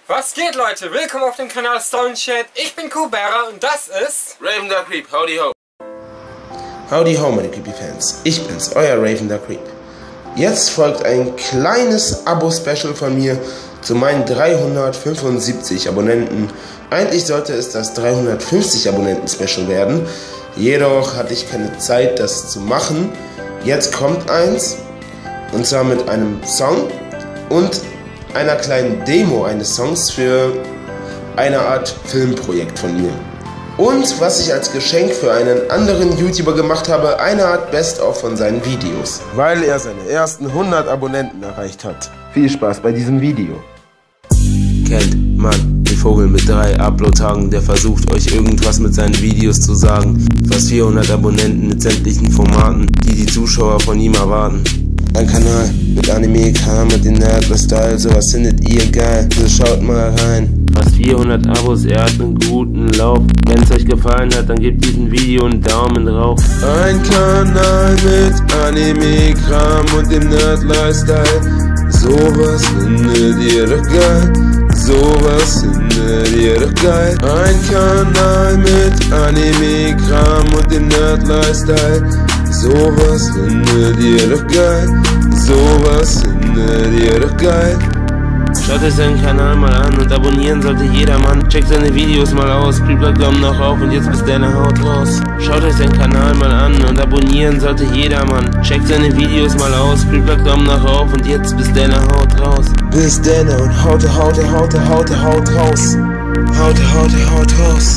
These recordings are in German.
Was geht, Leute? Willkommen auf dem Kanal StoneChat. Ich bin Kubera und das ist Raven the Creep. Howdy ho. Howdy ho, meine Creepy-Fans. Ich bin's, euer Raven the Creep. Jetzt folgt ein kleines Abo-Special von mir zu meinen 375 Abonnenten. Eigentlich sollte es das 350 Abonnenten-Special werden. Jedoch hatte ich keine Zeit, das zu machen. Jetzt kommt eins. Und zwar mit einem Song und einer kleinen Demo eines Songs für eine Art Filmprojekt von mir. Und was ich als Geschenk für einen anderen YouTuber gemacht habe, eine Art Best-of von seinen Videos. Weil er seine ersten 100 Abonnenten erreicht hat. Viel Spaß bei diesem Video. Kennt man den Vogel mit 3 Upload-Tagen, der versucht euch irgendwas mit seinen Videos zu sagen? Fast 400 Abonnenten mit sämtlichen Formaten, die Zuschauer von ihm erwarten. Ein Kanal mit Anime-Kram und den Nerd-Style, sowas findet ihr geil, so schaut mal rein. Fast 400 Abos, er hat einen guten Lauf. Wenn es euch gefallen hat, dann gebt diesem Video einen Daumen drauf. Ein Kanal mit Anime-Kram und dem Nerd-Lifestyle, sowas findet ihr doch geil, sowas findet ihr doch geil. Ein Kanal mit Anime-Kram und dem Nerd-Lifestyle, sowas findet ihr doch geil, sowas findet ihr doch geil. Schaut euch seinen Kanal mal an und abonnieren sollte jedermann. Checkt seine Videos mal aus, bleibt Daumen nach auf und jetzt bis deine Haut raus. Schaut euch seinen Kanal mal an und abonnieren sollte jedermann. Checkt seine Videos mal aus, bleibt Daumen nach auf und jetzt bis deine Haut raus. Bis deine und haut raus. Haut raus.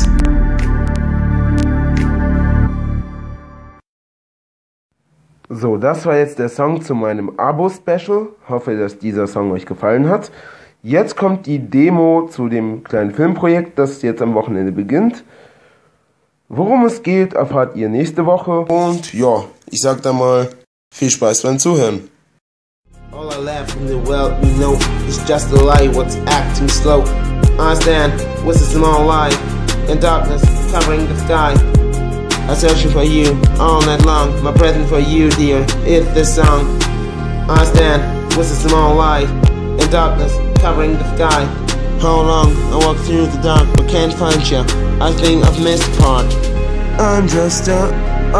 So, das war jetzt der Song zu meinem Abo-Special. Hoffe, dass dieser Song euch gefallen hat. Jetzt kommt die Demo zu dem kleinen Filmprojekt, das jetzt am Wochenende beginnt. Worum es geht, erfahrt ihr nächste Woche. Und ja, ich sag dann mal, viel Spaß beim Zuhören. All I laugh from the world, you know, it's just a lie, what's acting slow. I stand, what's a small light, in darkness, covering the sky. I'm searching for you all night long. My present for you, dear, is this song. I stand with a small light in darkness covering the sky. How long I walk through the dark but can't find you. I think I've missed part. I'm just stuck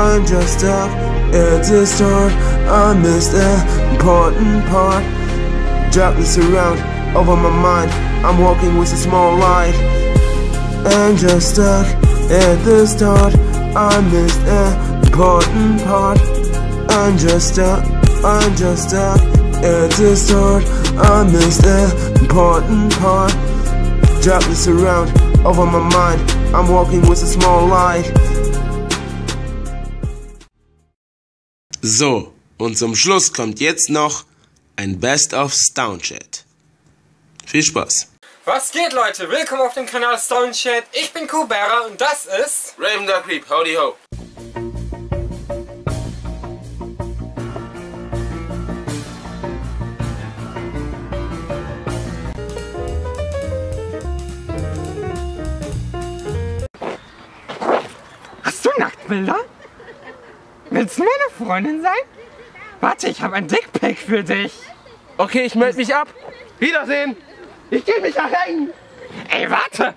at the start. I missed the important part. Darkness around over my mind. I'm walking with a small light. I'm just stuck at the start. I missed an important part. I'm just stuck at the start. I missed an important part. Darkness around over my mind. I'm walking with a small light. So, und zum Schluss kommt jetzt noch ein Best of StoneChat. Viel Spaß! Was geht, Leute? Willkommen auf dem Kanal StoneChat. Ich bin Kubera und das ist Raven the Creep. Howdy ho. Hast du Nacktbilder? Willst du meine Freundin sein? Warte, ich habe ein Dickpick für dich. Okay, ich melde mich ab. Wiedersehen! Ich geh mich erhängen! Ey, warte!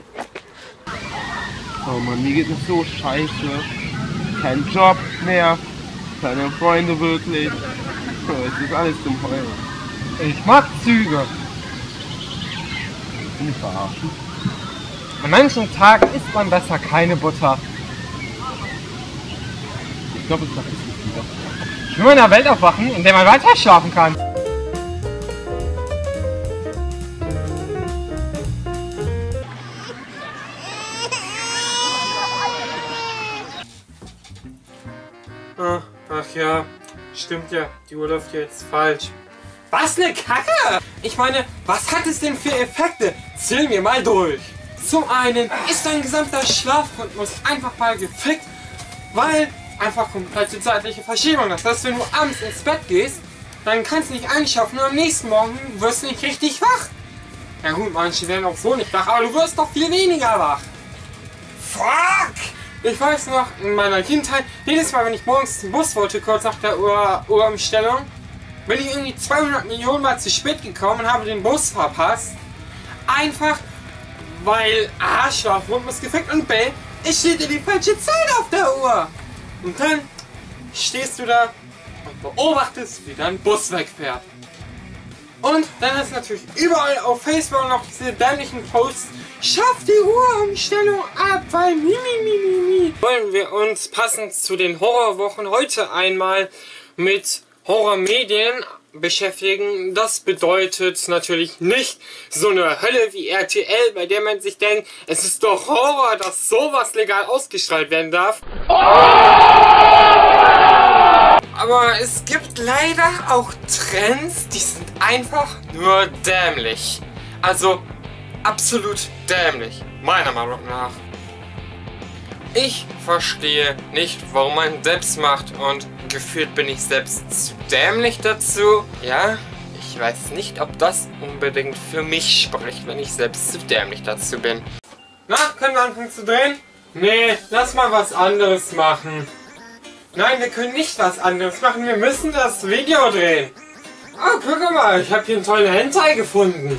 Oh Mann, mir geht es so scheiße. Kein Job mehr, keine Freunde wirklich. Es ist alles zum Heulen. Ich mag Züge. Will mich verarschen? An manchen Tagen isst man besser keine Butter. Ich glaube, es vergisst mich wieder. Ich will in einer Welt aufwachen, in der man weiter schlafen kann. Ach ja, stimmt ja, die Uhr läuft jetzt falsch. Was ne Kacke! Ich meine, was hat es denn für Effekte? Zähl mir mal durch. Zum einen ist dein gesamter Schlafrhythmus einfach mal gefickt, weil einfach komplette zeitliche Verschiebung. Das heißt, wenn du abends ins Bett gehst, dann kannst du nicht einschlafen und am nächsten Morgen wirst du nicht richtig wach. Ja gut, manche werden auch so nicht wach, aber du wirst doch viel weniger wach. Fuck! Ich weiß noch, in meiner Kindheit, jedes Mal, wenn ich morgens zum Bus wollte, kurz nach der Uhrumstellung, bin ich irgendwie 200 Millionen Mal zu spät gekommen und habe den Bus verpasst. Einfach, weil A, Schlafrhythmus muss gefickt und B, es steht dir die falsche Zeit auf der Uhr. Und dann stehst du da und beobachtest, wie dein Bus wegfährt. Und dann hast du natürlich überall auf Facebook noch diese dämlichen Posts. Schaff die Uhrumstellung ab, weil mi. Wollen wir uns passend zu den Horrorwochen heute einmal mit Horrormedien beschäftigen. Das bedeutet natürlich nicht so eine Hölle wie RTL, bei der man sich denkt, es ist doch Horror, dass sowas legal ausgestrahlt werden darf. Aber es gibt leider auch Trends, die sind einfach nur dämlich. Also absolut dämlich, meiner Meinung nach. Ich verstehe nicht, warum man selbst macht und gefühlt bin ich selbst zu dämlich dazu. Ja, ich weiß nicht, ob das unbedingt für mich spricht, wenn ich selbst zu dämlich dazu bin. Na, können wir anfangen zu drehen? Nee, lass mal was anderes machen. Nein, wir können nicht was anderes machen, wir müssen das Video drehen. Oh, guck mal, ich habe hier einen tollen Hentai gefunden.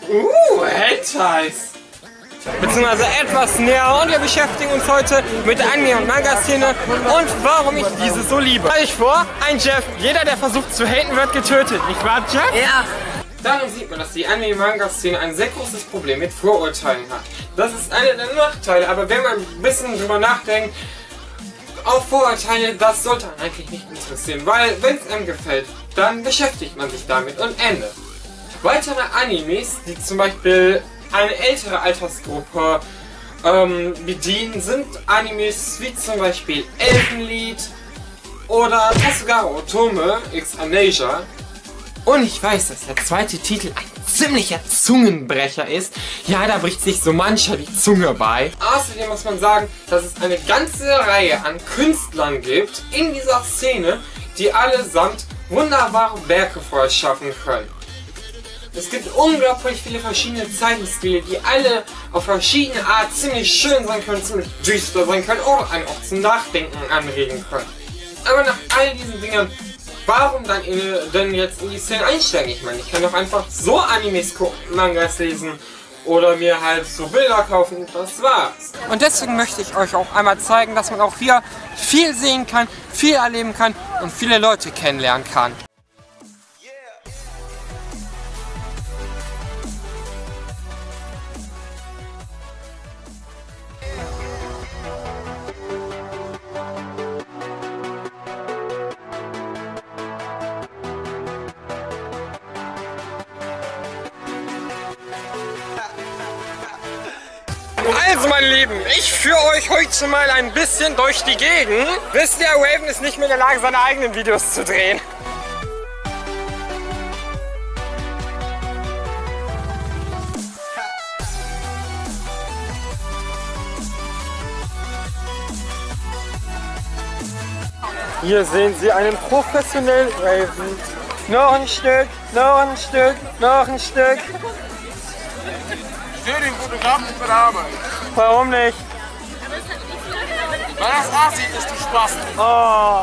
Hentais. Beziehungsweise etwas näher und wir beschäftigen uns heute mit der Anime- und Manga-Szene und warum ich diese so liebe. Stell dich vor, ein Jeff, jeder der versucht zu haten wird getötet, nicht wahr Jeff? Ja. Daran sieht man, dass die Anime- und Manga-Szene ein sehr großes Problem mit Vorurteilen hat. Das ist einer der Nachteile, aber wenn man ein bisschen drüber nachdenkt, auf Vorurteile, das sollte einen eigentlich nicht interessieren, weil wenn es einem gefällt, dann beschäftigt man sich damit und Ende. Weitere Animes, die zum Beispiel eine ältere Altersgruppe bedienen, sind Animes wie zum Beispiel Elfenlied oder Tasugaro Otome X Amnesia. Und ich weiß, dass der zweite Titel ein ziemlicher Zungenbrecher ist. Ja, da bricht sich so mancher die Zunge bei. Außerdem muss man sagen, dass es eine ganze Reihe an Künstlern gibt in dieser Szene, die allesamt wunderbare Werke vorschaffen können. Es gibt unglaublich viele verschiedene Zeichenstile, die alle auf verschiedene Art ziemlich schön sein können, ziemlich düster sein können oder einen auch zum Nachdenken anregen können. Aber nach all diesen Dingen, warum dann denn jetzt in die Szene einsteigen? Ich meine, ich kann doch einfach so Animes gucken, Mangas lesen oder mir halt so Bilder kaufen, das war's. Und deswegen möchte ich euch auch einmal zeigen, dass man auch hier viel sehen kann, viel erleben kann und viele Leute kennenlernen kann. Also meine Lieben, ich führe euch heute mal ein bisschen durch die Gegend. Wisst ihr, Raven ist nicht mehr in der Lage, seine eigenen Videos zu drehen. Hier sehen Sie einen professionellen Raven. Noch ein Stück, noch ein Stück, noch ein Stück. Ich sehe den Fotografen nicht bei der Arbeit. Warum nicht? Weil das aussieht, ist du Spaß. Oh.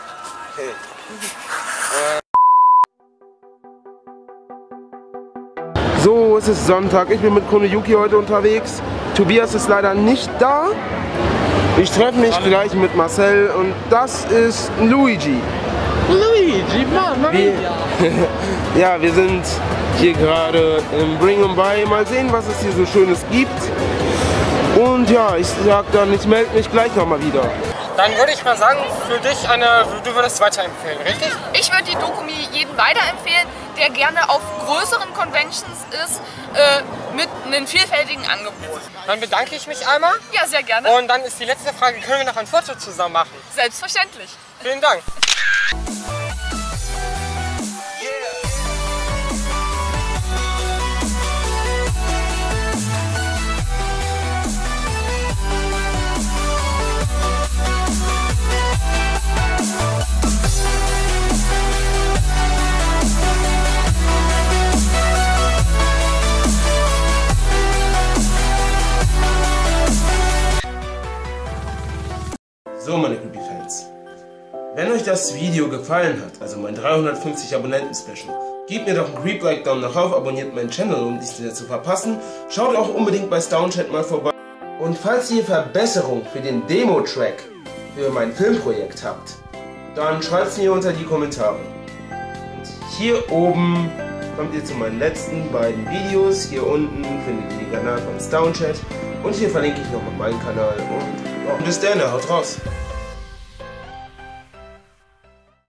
So, es ist Sonntag. Ich bin mit Koneyuki heute unterwegs. Tobias ist leider nicht da. Ich treffe mich gleich mit Marcel und das ist Luigi. Luigi, Mann, Ja, wir sind hier gerade im Bring 'em By. Mal sehen, was es hier so Schönes gibt. Und ja, ich sag dann, ich melde mich gleich nochmal wieder. Dann würde ich mal sagen, für dich du würdest weiterempfehlen, richtig? Ich würde die Dokumi jedem weiterempfehlen, der gerne auf größeren Conventions ist, mit einem vielfältigen Angebot. Dann bedanke ich mich einmal. Ja, sehr gerne. Und dann ist die letzte Frage, können wir noch ein Foto zusammen machen? Selbstverständlich. Vielen Dank. So, meine Creepy-Fans. Wenn euch euch das Video gefallen hat, also mein 350 Abonnenten-Special, gebt mir doch einen Creep-Like-Daumen nach oben, abonniert meinen Channel, um nichts mehr zu verpassen. Schaut auch unbedingt bei StoneChat mal vorbei. Und falls ihr Verbesserungen für den Demo-Track für mein Filmprojekt habt, dann schreibt es mir unter die Kommentare. Und hier oben kommt ihr zu meinen letzten beiden Videos. Hier unten findet ihr den Kanal von StoneChat. Und hier verlinke ich nochmal meinen Kanal. Und bis dann, haut raus!